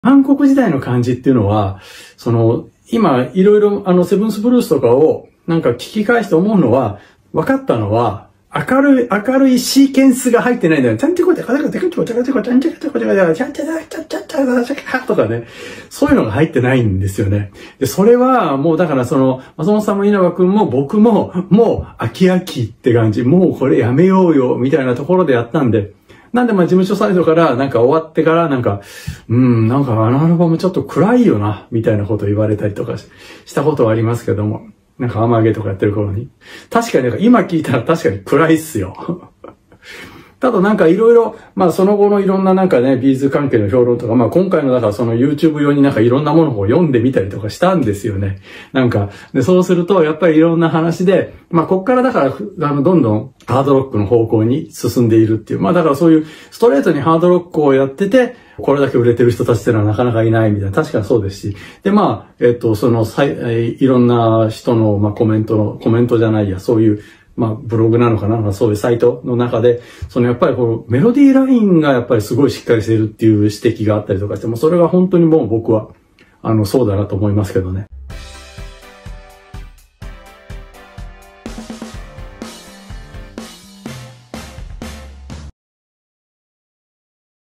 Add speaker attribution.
Speaker 1: 韓国時代の感じっていうのは、今、いろいろ、セブンスブルースとかを、なんか聞き返して思うのは、分かったのは、明るいシーケンスが入ってないんだよ。ちゃんちゃこちゃこちゃこちゃこちゃこちゃこちゃこちゃこちゃこちゃこちゃちゃんちゃちゃちゃちゃちゃちゃとかね。そういうのが入ってないんですよね。で、それはもうだから松本さんも稲葉くんも僕ももう飽き飽きって感じ。もうこれやめようよみたいなところでやったんで。なんで事務所サイドからなんか終わってからなんかなんかあのアルバムちょっと暗いよなみたいなことを言われたりとかしたことはありますけども。なんか甘げとかやってる頃に。確かに今聞いたら確かに暗いっすよ。ただなんかいろいろ、その後のいろんななんかね、ビーズ関係の評論とか、今回のだからその YouTube 用になんかいろんなものを読んでみたりとかしたんですよね。なんか、で、そうするとやっぱりいろんな話で、こっからだから、どんどんハードロックの方向に進んでいるっていう。だからそういうストレートにハードロックをやってて、これだけ売れてる人たちってのはなかなかいないみたいな。確かにそうですし。で、いろんな人の、コメントじゃないや、そういう、ブログなのかな、そういうサイトの中で、やっぱりメロディーラインがやっぱりすごいしっかりしているっていう指摘があったりとかして、それが本当にもう僕は、そうだなと思いますけどね。